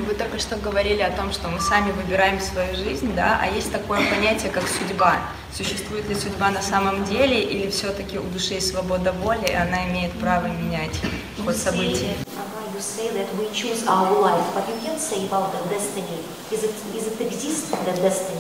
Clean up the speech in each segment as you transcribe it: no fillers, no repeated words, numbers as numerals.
Вы только что говорили о том, что мы сами выбираем свою жизнь, да? А есть такое понятие, как судьба. Существует ли судьба на самом деле, или все-таки у души есть свобода воли, и она имеет право менять ход событий? You say that we choose our life, but you can't say about the destiny. Is it exist, the destiny?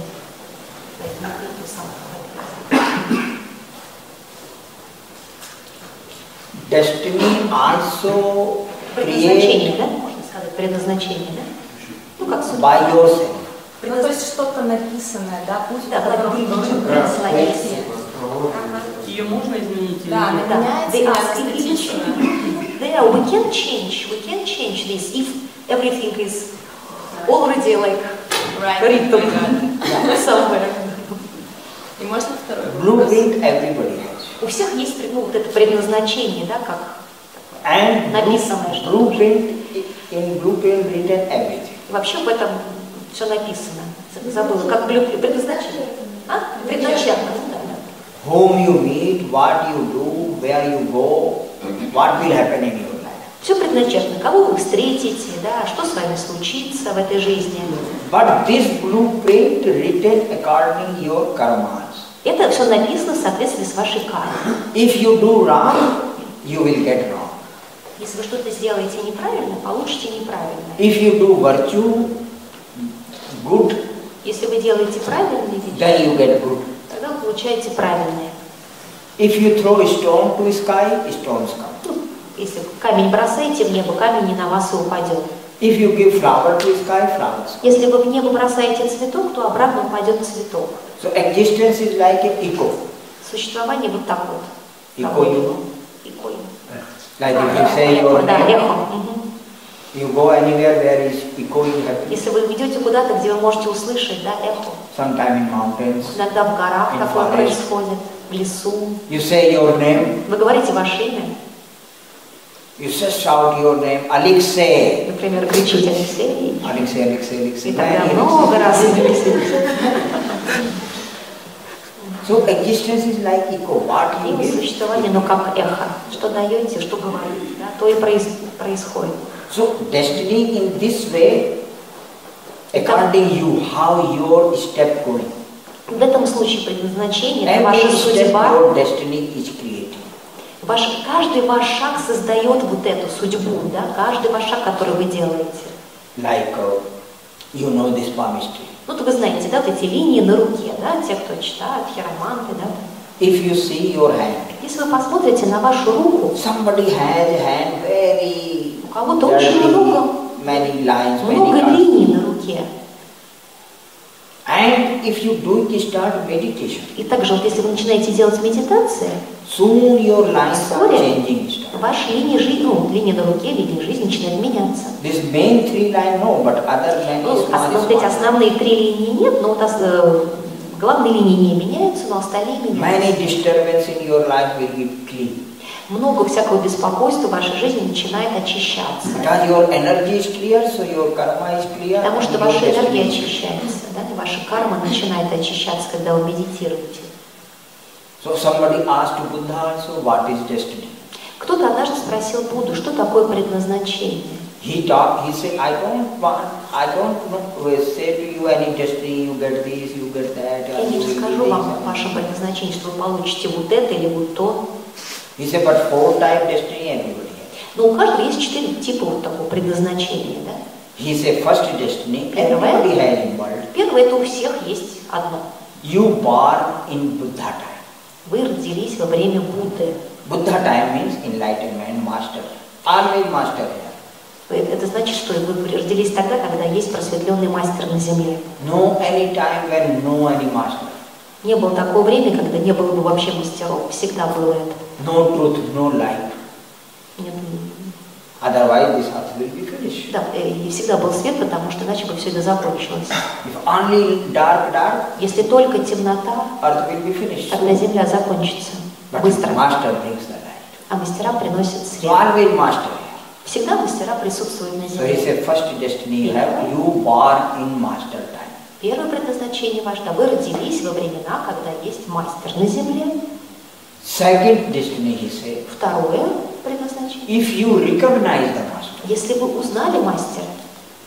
Destiny also предназначение, да? Можно сказать, предназначение, да? Ну, как судьба. By yourself. Ну, то есть что-то написанное, да? Пусть да, который должен производиться. Ее можно изменить? Да, меняется эстетично. There, we can change this if everything is already like written somewhere. И можно второй вопрос? Blueprint everybody has. У всех есть вот это предназначение, да, как And написанное что-то. in blueprint written everything. Вообще в этом все написано. Забыла, как предназначение. А? Предначертано, да. Whom you meet, what you do, where you go, what will happen in your life. Все предначертано. Кого вы встретите, да, что с вами случится в этой жизни. But this blueprint written according to your karmas. Это все написано в соответствии с вашей кармой. If you do wrong, you will get wrong. Если вы что-то сделаете неправильно, получите неправильно. If you do virtue, good, если вы делаете правильные вещи, then you get good. тогда вы получаете правильные. If you throw a stone to sky, stones come. Ну, если камень бросаете в небо, камень не на вас и упадет. If you give flower to sky, flowers come. Если вы в небо бросаете цветок, то обратно упадет цветок. So existence is like an echo. Существование вот так вот. Echo, you know? Echo. Like if you say your Да, name, эхо. you go anywhere where is echoing happens. Если вы идете куда-то, где вы можете услышать, да, эхо. Sometime in mountains. Иногда в горах In такое forest. происходит, в лесу. You say your name, Вы говорите ваше имя, you just shout your name, Alexei. например, кричите Алексей, Alexei, Alexei, Alexei. и тогда Many много раз Алексей. So existence is like echo. What you И give. существование, но как эхо. Что даете, что говорите, да, то и происходит. So destiny in this way, according you, how your step going. В этом случае предназначение, это ваша Every step судьба. your destiny is creating. Каждый ваш шаг создает вот эту судьбу, да, каждый ваш шаг, который вы делаете. Like you know this palmistry. Ну, то вы знаете, да, вот эти линии на руке, да, те, кто читают, хироманты, да. If you see your hand, Если вы посмотрите на вашу руку, somebody has a hand very у кого-то очень много many lines, много many colors. линий на руке. And if you do it, start meditation. И также вот если вы начинаете делать медитации, Soon your lines are вскоре changing. Start. ваши линии жизни, ну, линии на руке, линии жизни начинают меняться. This main three line no, but other line Ну, is вот эти основные три линии нет, но вот главные линии не меняются, но остальные меняются. Many disturbance in your life will be clean. Много всякого беспокойства в вашей жизни начинает очищаться. Because your energy is clear, so your karma is clear. Потому что and your ваша энергия destiny is clear. очищается, да, и ваша карма начинает очищаться, когда вы медитируете. So somebody asked Buddha also, what is destiny? Кто-то однажды спросил Будду, что такое предназначение. He said, I don't say to you any destiny, you get this, you get that. Я не расскажу вам о вашем предназначении, что вы получите вот это или вот то. He said, but 4 type destiny everybody has. Но у каждого есть 4 типа вот такого предназначения, да? He said, first destiny, Первое. everybody has in world. Первое, это у всех есть одно. You born in Buddha time. Вы родились во время Будды. Buddha time means enlightenment, master. Always master here. Это значит, что вы родились тогда, когда есть просветленный мастер на земле. No any time when no any master. Не было такого времени, когда не было бы вообще мастеров. Всегда было это. No truth, no light. Нет, Otherwise this earth will be finished. да, и всегда был свет, потому что иначе бы все это закончилось. If only dark, Если только темнота, earth will be finished. тогда земля закончится But быстро. master brings the light. А мастера приносят So свет. always master here. Всегда мастера присутствуют на So he земле. said, first destiny you have, you born in master time. Первое предназначение ваше, да, вы родились во времена, когда есть мастер на земле. Second destiny, he said, Второе предназначение. if you recognize the master, Если вы узнали мастера,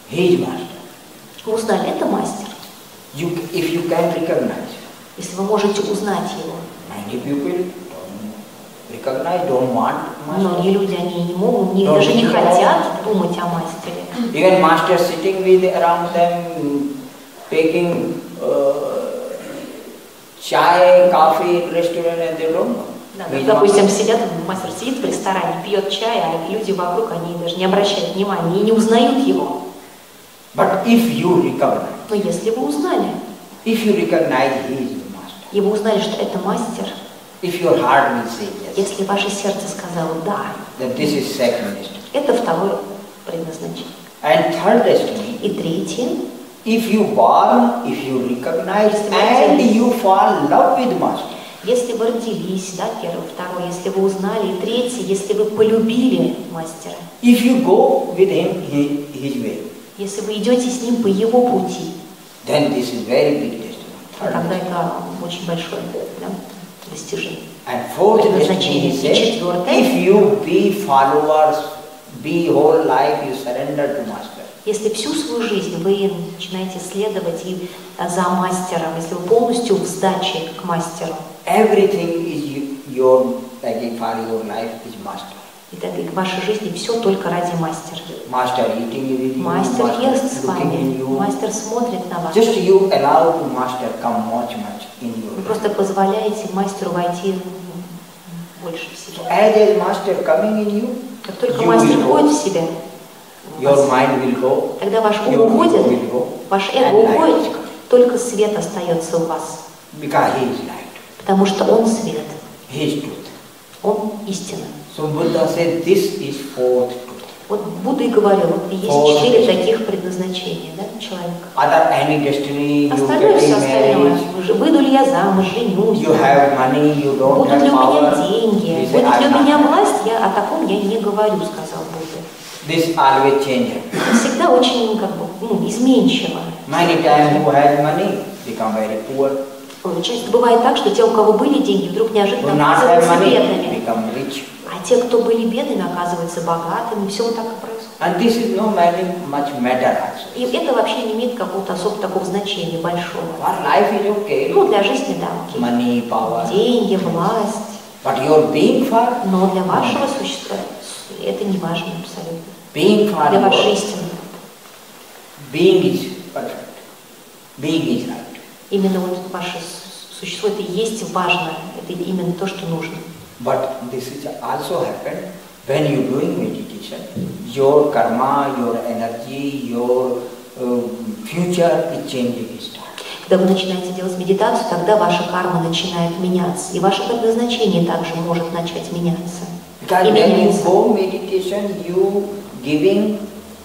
He is master. Вы узнали, это мастер. If you can recognize. Если вы можете узнать его. Many people don't recognize, don't want master. Многие люди, они не могут, даже не хотят думать о мастере. Even master sitting with around them, taking chai, coffee in restaurant, and they don't know. Да, допустим, мастер сидит в ресторане, пьет чай, а люди вокруг, они даже не обращают внимания и не узнают его. But if you recognize, Но если вы узнали, if you recognize he is the master, и вы узнали, что это мастер, if your heart will say yes, если ваше сердце сказало «да», then this is second destiny. это второе предназначение. And third destiny, И третье, if you born, if you recognize, and you fall in love with master. если вы родились, да, первое, второе, если вы узнали, и третье, если вы полюбили мастера, If you go with him his way, если вы идете с ним по его пути, then this is very big destiny. Third тогда destiny. это очень большое, да, достижение. And fourth destiny, he says, if you be followers, be whole life, you surrender to master. Если всю свою жизнь вы начинаете следовать и за мастером, если вы полностью в сдаче к мастеру, Everything is your, like for your life is master. и так в вашей жизни все только ради мастера. Master eating with you, Мастер ест с looking in вами, you. мастер смотрит на вас. Just you allow to master come much in Вы your life. просто позволяете мастеру войти больше в себя. As a master coming in you, Как только you мастер will go. входит в себя, Your mind will go, тогда ваш ум your уходит, ego will go, ваш and эго light уходит, will come. только свет остается у вас. Because he is light, Потому что он свет, he is truth. он истина. So Buddha said this is fourth truth. Вот Будда и говорил, вот есть Вот. 4 таких предназначения, да, человека. Other any destiny, you Остальное все getting остальное. married, Выйду ли я замуж, женюсь, you have money, you don't будут have ли у меня power. деньги, He said, будет ли у "I'm меня not." власть, о таком я не говорю, сказал Будда. This always changes. Это всегда очень как бы, изменчиво. Many times who has money become very poor. Часто бывает так, что те, у кого были деньги, вдруг Who неожиданно not have оказываются money бедными. become rich. А те, кто были бедными, оказываются богатыми. Все вот так и происходит. And this is no much matter also. И это вообще не имеет какого-то особо такого значения большого. For life is okay. Ну, для жизни, да, окей. Money, power. Деньги, власть. But your being for, Но для вашего существа это не важно абсолютно. being for Для вашей your, истины. being is perfect. Being is right. Именно вот ваше существо, это и есть важно. Это именно то, что нужно. But this is also happen when you doing meditation. Your karma, your energy, your future is changing. Когда вы начинаете делать медитацию, тогда ваша карма начинает меняться. И ваше предназначение также может начать меняться. Because И when you меняется. go meditation, you giving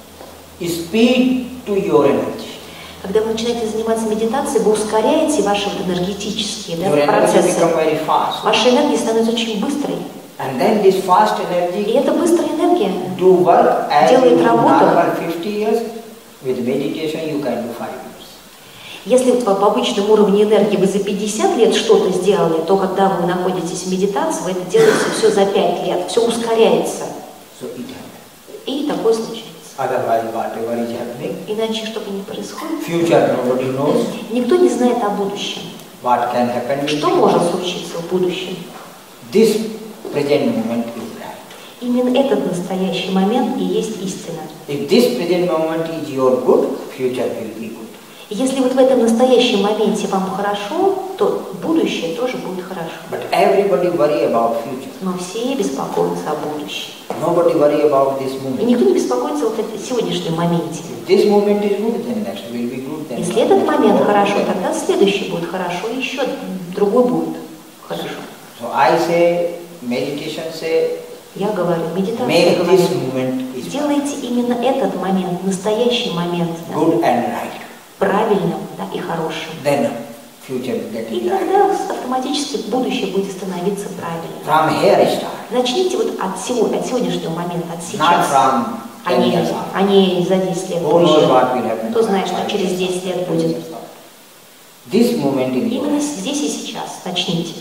speed to your energy. Когда вы начинаете заниматься медитацией, вы ускоряете ваши вот энергетические, да, Your energy процессы. become very fast. Ваша энергия становится очень быстрой. And then this fast И energy эта быстрая энергия do work as делает in работу. normal 50 years. With meditation you can do 5 years. Если вот в обычном уровне энергии вы за 50 лет что-то сделали, то когда вы находитесь в медитации, вы это делаете все за 5 лет, все ускоряется. So it happens. И такое случается. Otherwise whatever is happening, Иначе что бы ни происходило, future nobody knows. никто не знает о будущем. What can happen with Что you. может случиться в будущем? This present moment is right. Именно этот настоящий момент и есть истина. If this present moment is your good, future will be good. И если вот в этом настоящем моменте вам хорошо, то будущее тоже будет хорошо. But everybody worry about future. Но все беспокоятся о будущем. Nobody worry about this И moment. никто не беспокоится вот о сегодняшнем моменте. If this moment is good, then next will be good. Then Если этот момент next хорошо, will be good. тогда следующий будет хорошо, и еще другой будет хорошо. So I say, meditation say, Я говорю, медитация make говорит, this moment is сделайте именно этот момент, настоящий момент, да, good and right. правильным, да, и хорошим. Then future will get И it right. тогда автоматически будущее будет становиться правильным. From here start. Начните вот от сегодняшнего момента, от Not сейчас, from а 10 не, years after. а не за 10 лет Who knows позже. what will happen? Кто знает, что через 10 лет будет. This moment in your Именно life, здесь и сейчас начните.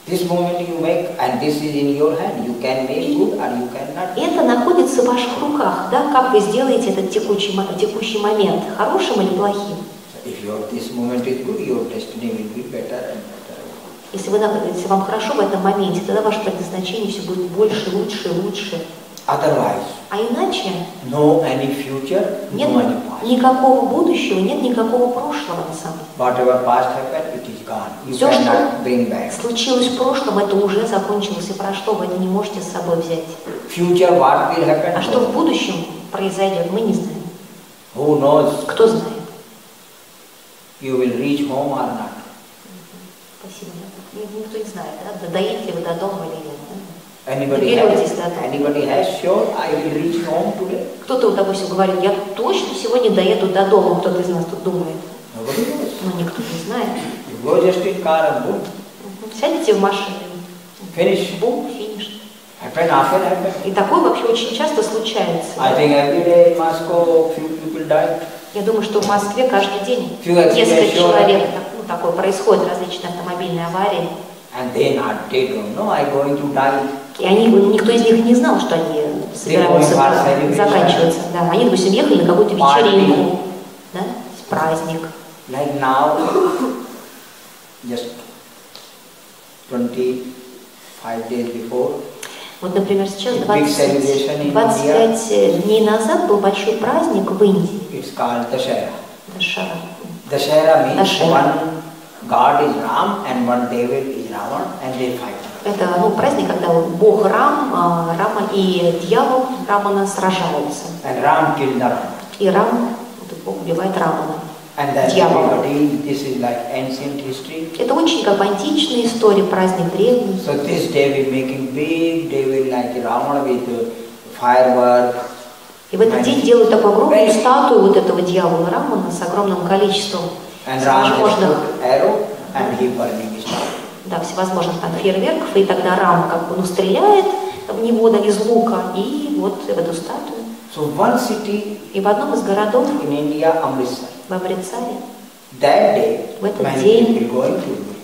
This moment you make, and this is in your hand. You can make good or you cannot. Это находится в ваших руках, да, как вы сделаете этот текущий момент, хорошим или плохим. If this moment is good, your destiny will be better and better. Если вам хорошо в этом моменте, тогда ваше предназначение все будет больше, лучше и лучше. Otherwise, А иначе no any future, нет no any past. никакого будущего, нет никакого прошлого на самом деле. Whatever past happened, it is gone. You Все, что cannot bring back. случилось в прошлом, это уже закончилось и прошло, вы это не можете с собой взять. Future, what will happen? А что в будущем произойдет, мы не знаем. Who knows? Кто знает? You will reach home or not. Спасибо. Никто не знает, да? Доедете ли вы до дома или нет. Anybody has sure I will reach home today? Кто-то, допустим, говорит, я точно сегодня доеду до дома, кто-то из нас тут думает. Nobody knows. Но никто не знает. You go just in car and boom. Сядете в машину, Finish. бум, финиш. Happen, often happen. И такое вообще очень часто случается. I think every day in Moscow few people die. Я думаю, что в Москве каждый день Few несколько accidents, человек, такое происходит, различные автомобильные аварии. And they don't know I'm going to die. И никто из них не знал, что они собираются заканчиваться. Да, они, допустим, ехали на какую-то вечеринку, да, праздник. Like now, just 25 days before, Вот, например, сейчас big celebration in 25 дней назад был большой праздник в Индии. it's called Dashera. Дашара. Dashera means Dashera. one God is Ram and one devil is Ravan and they fight. Это праздник, когда Бог Рама и дьявол Рамана сражаются. And Ram killed Ram. И Рам, Бог убивает Рамана. And that's Дьявола. this is like ancient history. Это очень как бы античная история, праздник древний. So this day we making big devil like Ravana with firework. И в этот день делают такую огромную статую вот этого дьявола Рамана с огромным количеством And Ram just всевозможных, put arrow and he burning his stuff. да, всевозможных там фейерверков, и тогда Рам как бы стреляет в него, да, из лука, и вот в эту статую. So one city И в одном из городов, in India, Amritsar, в Амритсаре, that day в этот many день people going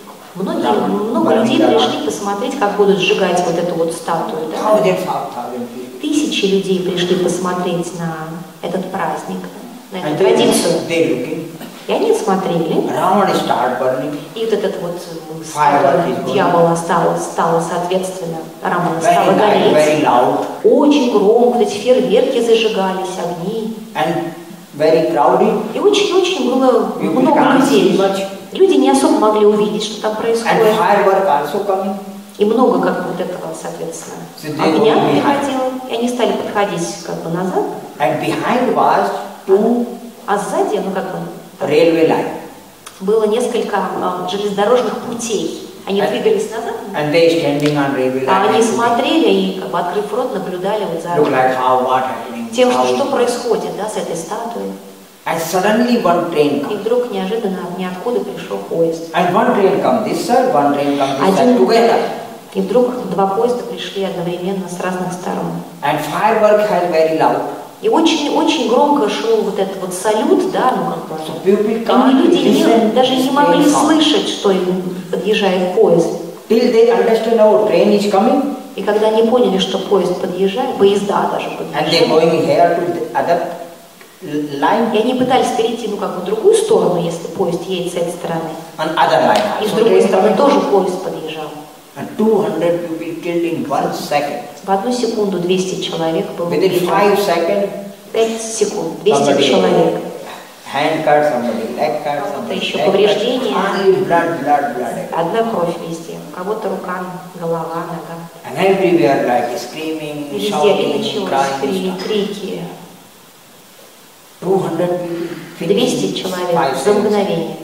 to много людей пришли посмотреть, как будут сжигать вот эту вот статую. Да? thousands people. Тысячи людей пришли посмотреть на этот праздник, на And эту традицию. they looking. И они смотрели, Ravana start burning. и вот этот вот статуя дьявола стала соответственно, Рамана стала Very гореть. loud Очень громко, эти фейерверки зажигались, огни. and very crowded. И очень-очень было People много can't see людей. much. Люди не особо могли увидеть, что там And происходит. firework also coming. И много как бы вот этого, соответственно, So they огня go behind. приходило. И они стали подходить как бы назад. And behind was two А сзади, как бы, railway line. было несколько железнодорожных путей. Они двигались назад, And they standing on railway а они line. смотрели и, как бы, открыв рот, наблюдали вот за Look like what happening. тем, how что it- происходит, да, с этой статуей. And suddenly one train И comes. вдруг неожиданно ниоткуда пришел поезд. And one train comes this side, one train comes this Один- side together. И вдруг два поезда пришли одновременно с разных сторон. And firework has very loud. И очень-очень громко шел вот этот вот салют, да, как бы. So people И can't люди listen даже this не могли train sound. слышать, что им подъезжает поезд. Till they understand our train is coming. И когда они поняли, что поезд подъезжает, поезда даже And they подъезжают, going here to the other line. и они пытались перейти, как бы в другую сторону, если поезд едет с этой стороны. On other line И с also. другой Train стороны coming. тоже поезд подъезжал. And 200 people killed in 1 second. В одну секунду 200 человек было Within убито. 5 seconds, 5 секунд, 200 somebody человек. hand cut, somebody leg cut, somebody еще leg cut. повреждения. Only blood. Одна кровь везде. У кого-то рука, голова, нога. And everywhere like screaming, И везде shouting, началось crying. крики. 200 people. 200 finished человек 5 за seconds. мгновение.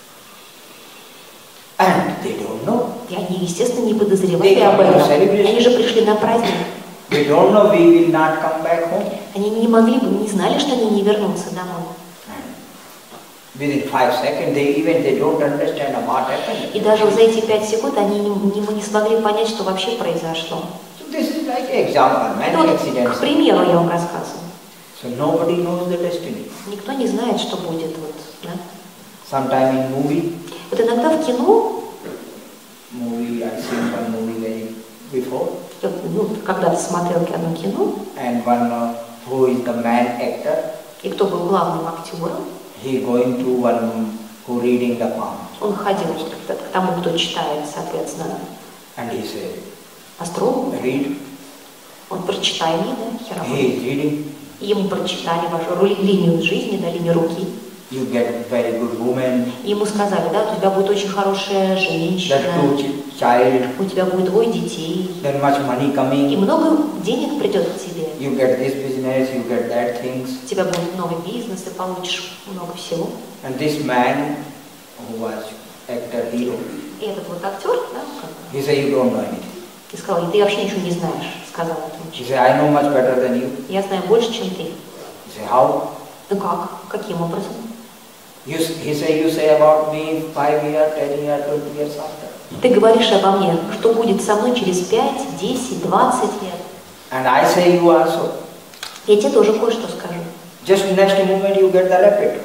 And they don't know. И они, естественно, не подозревали They об come to этом. celebration. Они же пришли на праздник. They don't know we will not come back home. Они не могли бы, не знали, что они не вернутся домой. Within 5 seconds, they don't understand what happened. И даже за эти 5 секунд они не смогли понять, что вообще произошло. So this is like an example, many Ну, вот, accidents. к примеру, я вам рассказываю. So nobody knows the destiny. Никто не знает, что будет. Вот, да? Sometime in movie, Вот иногда в кино movie, I seen one movie very before, Ну, когда-то смотрел одно кино, and one who is the man actor, и кто был главным актером, he going to one who reading the palm, он ходил к тому, кто читает, соответственно, and he said, астрологу. read, Он прочитай мне, да, Хираман. he is reading, И ему прочитали вашу линию жизни, да, линию руки. you get very good woman, И ему сказали, да, у тебя будет очень хорошая женщина, that two child, у тебя будет 2 детей, then much money и coming, много денег придет к тебе. you get this business, you get that things, У тебя будет новый бизнес, ты получишь много всего. and this man who was actor hero, И этот вот актер, да, как бы, he said, you don't know anything. и сказал, ты вообще ничего не знаешь, сказал этому He человеку. said, I know much better than you. Я знаю больше, чем ты. He said, how? Ну как? Каким образом? He said, you say about me 5 years, 10 years, 20 years after. Ты говоришь обо мне, что будет со мной через 5, 10, 20 лет. And I say you also. Я тебе тоже кое-что скажу. Just next moment you get the rapid.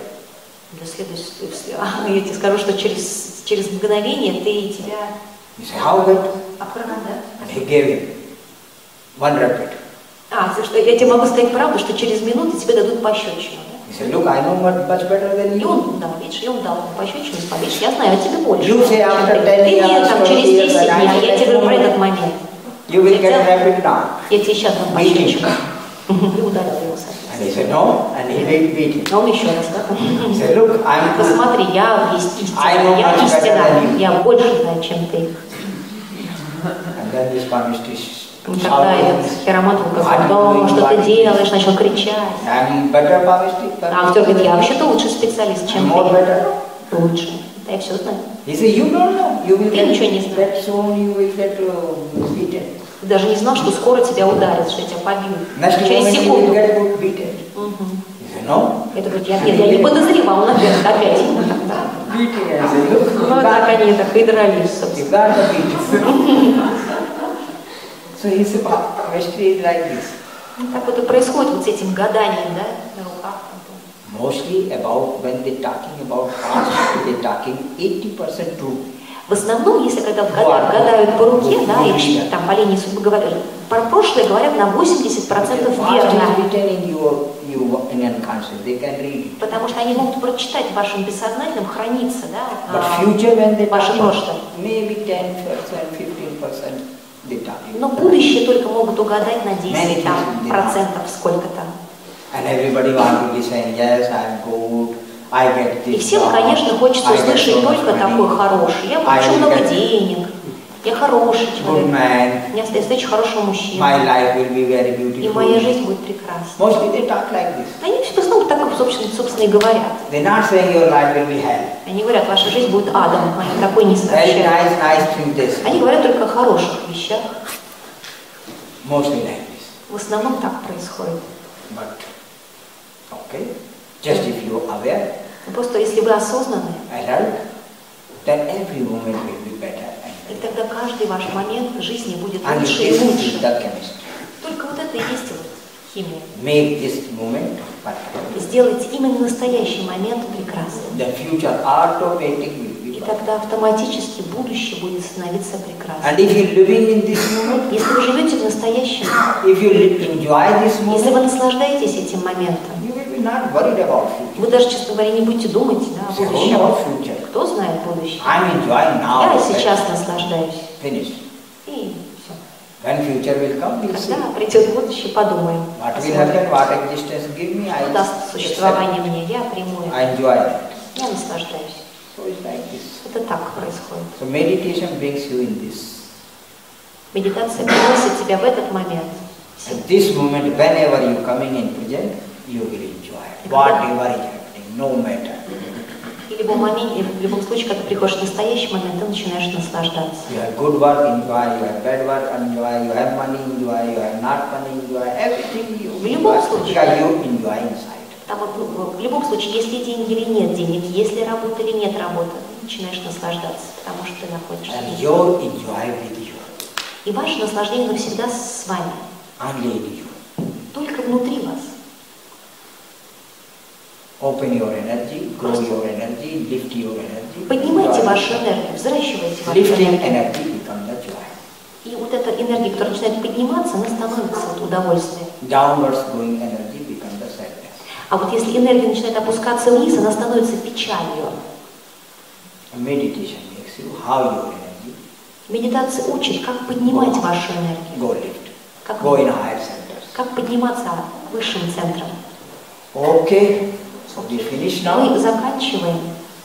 Я тебе скажу, что через мгновение ты и тебя He said, how good? охрана, да? And he gave him one rapid. Я тебе могу сказать правду, что через минуту тебе дадут пощечину. Да? He said, look, I know much better than И you. он, да, видишь, и он дал ему пощечину, сказал, видишь, я знаю о тебе больше. You say чем after ты. 10 Ты мне years, там 20 через years, 10 and дней, I я say тебе that про этот moment, момент. you will get rapid now. Я тебе сейчас дам Beat him. пощечину. И ударил его, соответственно. And he said, no, and he didn't beat him. А он еще раз, да? He said, look, I'm good. Посмотри, я есть I know истина, я much better истина, than you. я больше знаю, чем ты. And then this Pamistry И тогда этот shouted, хиромант сказал, да, что ты делаешь, начал кричать. I'm better Pamistry. А актер говорит, я вообще-то лучший специалист, чем More ты. better. Лучше. Да, я все знаю. He said, you don't know. You will Я ничего не get знаю. that soon. You will get beaten. Ты даже не знал, что скоро тебя ударят, что тебя побьют. Next Через moment you will секунду. get beaten. Мгм. He said, no. Это говорит, я не подозревал, он опять. Да. Beating. I said, look, Ну, так они так и дрались, you собственно. got the beating. So he said, Pamistry is like this. Ну, так вот и происходит вот с этим гаданием, да, на руках. Mostly about when they're talking about past, they're talking 80% true. В основном, если когда гадают по руке, да, или там по линии судьбы говорят, про прошлое говорят на 80% Past верно. is written in your in unconscious. They can read it. Потому что они могут прочитать в вашем бессознательном, храниться, да, But future when they ваше talking, прошлое. maybe 10%, 15% they talking. Но будущее только могут угадать на 10 там, процентов, сколько-то. And everybody want to be saying, yes, I'm good, I get И this всем, job, конечно, хочется I get услышать so much только money, такой хороший. Я получу I много get денег, я хороший good человек, man, я встречу хорошего мужчину, my life will be very и моя beautiful. жизнь будет прекрасна. Mostly they talk like this. Они в основном так, собственно, и говорят. They're not saying your life will be hell. Они говорят, ваша жизнь будет адом, они такой не Very сообщают. nice things they say. Они говорят только о хороших вещах. Mostly like this. В основном так происходит. But, okay, just if you're aware, Но просто если вы осознаны, alert, then every moment will be better. и тогда каждый ваш момент в жизни будет And лучше и this is лучше. the chemistry. Только вот это и есть вот химия. Make this moment perfect. Сделайте именно настоящий момент прекрасным. The future automatic will be И perfect. тогда автоматически будущее будет становиться прекрасным. And if you're living in this moment, Если вы живете в настоящем, if you enjoy this если вы moment, наслаждаетесь этим моментом, you will be not worried about future. вы даже, честно говоря, не будете думать, да, о Say, who будущем. knows future? Кто знает будущее? I'm enjoying now. Я сейчас наслаждаюсь. Finish. И все. When future will come, we'll see. Когда придет будущее, подумаем. What will happen, what existence give me, I Что даст accept. существование мне, я приму это. I enjoy that. Я наслаждаюсь. So it's like this. Это так происходит. So meditation brings you in this. Медитация приносит тебя в этот момент. At this moment, whenever you coming in present, you will enjoy it. Whatever is happening, no matter. И в любом моменте, в любом случае, когда ты приходишь в настоящий момент, ты начинаешь наслаждаться. You have good work, enjoy. You have bad work, enjoy. You have money, enjoy. You have not money, enjoy. Everything you В любом enjoy. случае. Because you enjoy inside. Потому в любом случае, есть ли деньги или нет денег, есть ли работа или нет работы, ты начинаешь наслаждаться, потому что ты находишься And здесь. your enjoy with you. И ваше наслаждение навсегда с вами, Only in you. только внутри вас. Open your energy, grow your energy, lift your energy. Поднимайте вашу энергию, взращивайте вашу Lifting энергию. energy becomes the joy. И вот эта энергия, которая начинает подниматься, она становится вот удовольствием. Downwards going energy becomes the sadness. А вот если энергия начинает опускаться вниз, она становится печалью. Meditation makes you how your energy Медитация учит, как поднимать вашу энергию, go lift, как, go in higher centers. как подниматься высшим центром. Okay, so we finish now. Мы заканчиваем.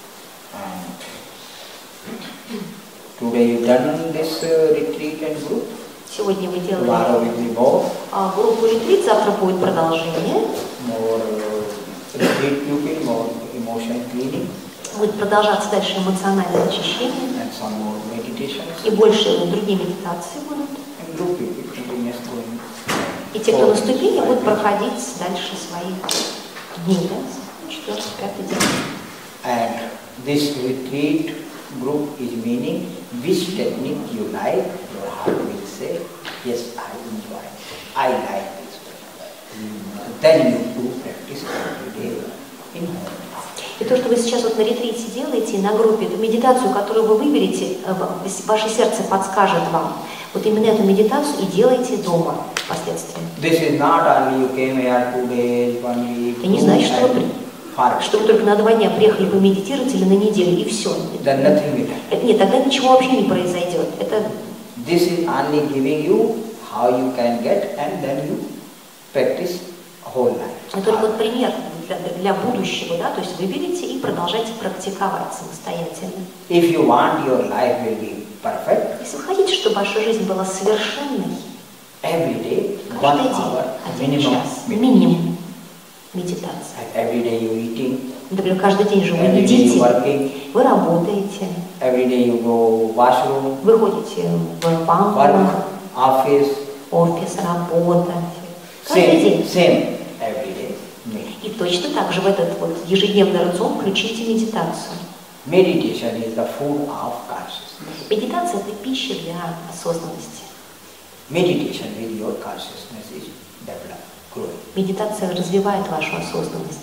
Today you done this retreat and group. Сегодня вы делали Tomorrow will be more группу ретрит, завтра будет продолжение. Retreat pupil, more emotion cleaning, Будет продолжаться дальше эмоциональное очищение. and some more meditations. И больше другие медитации будут. And group pupil continues going. И те, кто на ступени, будут проходить дальше свои дни. Да? 4-5 день. And this retreat group is meaning which technique you like, your heart will say, yes, I enjoy, I like this technique. Then you do practice every day in home. И то, что вы сейчас вот на ретрите делаете, на группе, эту медитацию, которую вы выберете, ваше сердце подскажет вам. Вот именно эту медитацию и делайте дома впоследствии. This is not only you came here 2 days, 1 week, Это не значит, far. что вы только на 2 дня приехали помедитировать или на неделю, и все. Then nothing will happen. Нет, тогда ничего вообще не произойдет. Это This is only giving you how you can get, and then you practice whole life. только вот пример для будущего, да, то есть вы берете и продолжайте практиковать самостоятельно. If you want your life will be perfect, Если вы хотите, чтобы ваша жизнь была совершенной, every day, 1 каждый hour, день, 1 minimum. час, минимум медитация. And every day you eating, Например, каждый день же вы every day you едите, working, вы работаете, every day you go washroom, вы ходите в банк, work, office, офис, работать. Каждый same, день. same, every day. Me. И точно так же в этот вот ежедневный рацион включите медитацию. Meditation is the food of consciousness. Медитация – это пища для осознанности. Meditation with your consciousness is developed, growing. Медитация развивает вашу осознанность.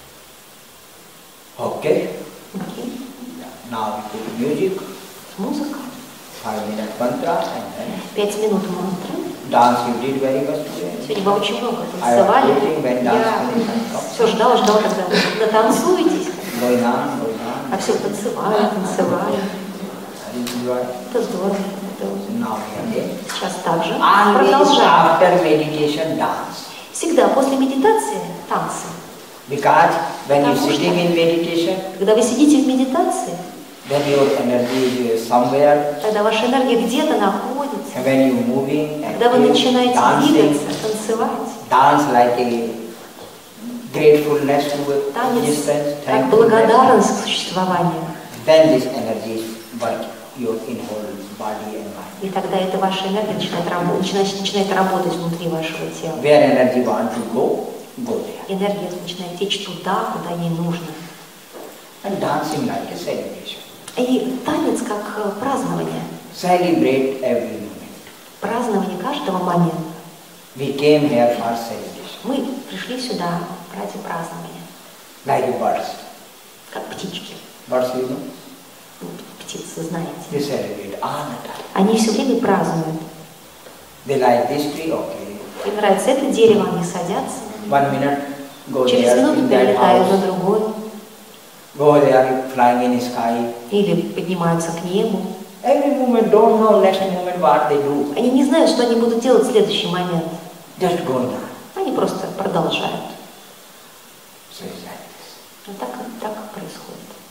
Okay? Окей? Now we put music, Музыка. 5-minute mantra, and then 5 минут мантры. dance you did very much today. Сегодня вы очень много I was танцевали. waiting when Я dance finished. все ждала, когда натанцуетесь. Going on, А все танцевали. I enjoy. Это здорово. Это Now we are there. сейчас также. Always Продолжаем. after meditation, dance. Всегда после медитации танцы. Because when you're Потому sitting in meditation, Когда вы сидите в медитации, then your energy is somewhere, когда ваша энергия где-то находится, and when you're moving, когда вы active, начинаете dancing, двигаться, танцевать, dance like a gratefulness to танец existence, как thankfulness, благодарность к существованию. then this energy work your in whole body and mind. И тогда эта ваша энергия начинает работать внутри вашего тела. Where energy want to go there. Энергия начинает течь туда, куда ей нужно. And dancing like a celebration. И танец как празднование. Celebrate every moment. Празднование каждого момента. We came here for celebration. Мы пришли сюда ради празднования. Like birds. Как птички. Birds, you know, Птицы, знаете. they celebrate all the time. Они все время празднуют. They like this tree, okay. Им нравится это дерево, они садятся. 1 minute, go Через there, минуту in that перелетают на house. другой. Go there, flying in sky. Или поднимаются к небу. Every moment, don't know next moment what they do. Они не знают, что они будут делать в следующий момент. Just going on. Они просто продолжают. So it's like this. Вот так и происходит.